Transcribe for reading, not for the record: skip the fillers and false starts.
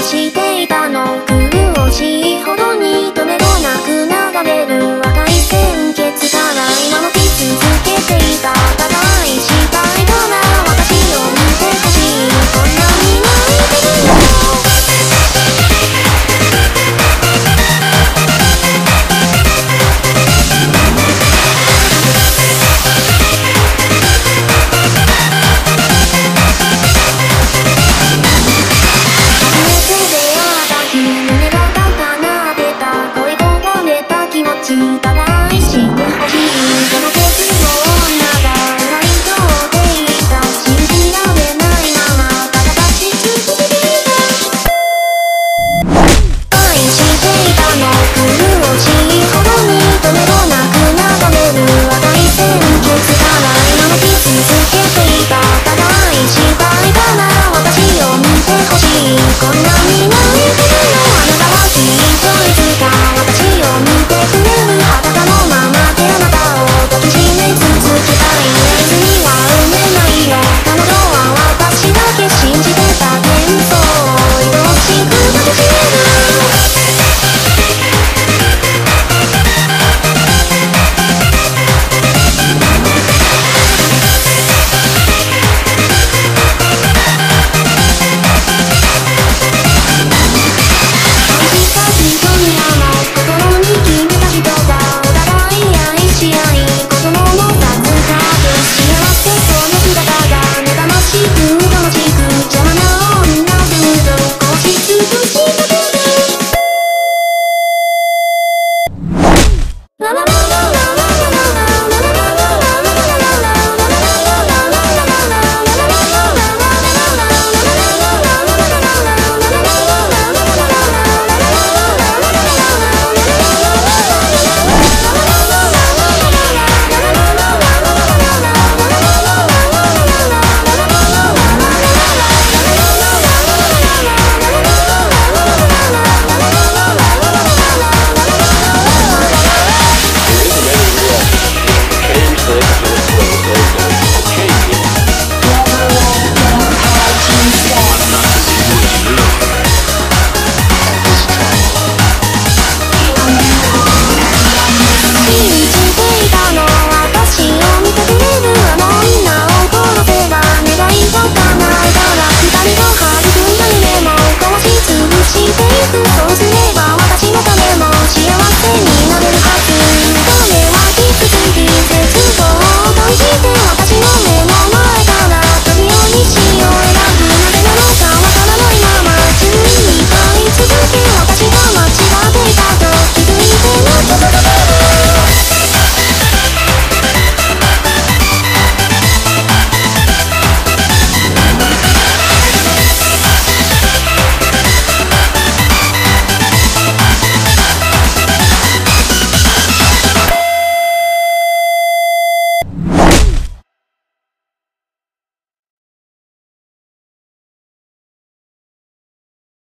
していたの。苦しいほどに止めどなく流れる赤い鮮血から今も傷つけていた。ただ愛したいから私を見てほしい。こんなに泣いてるの。ただ愛してほしい。その鉄の女が裏に通っていた。信じられないままただ立ち続けていた。愛していたの。苦しいほどに止めどなく流れる赤い鮮血から今も傷つけていた。ただ愛したいから私を見てほしい。こんな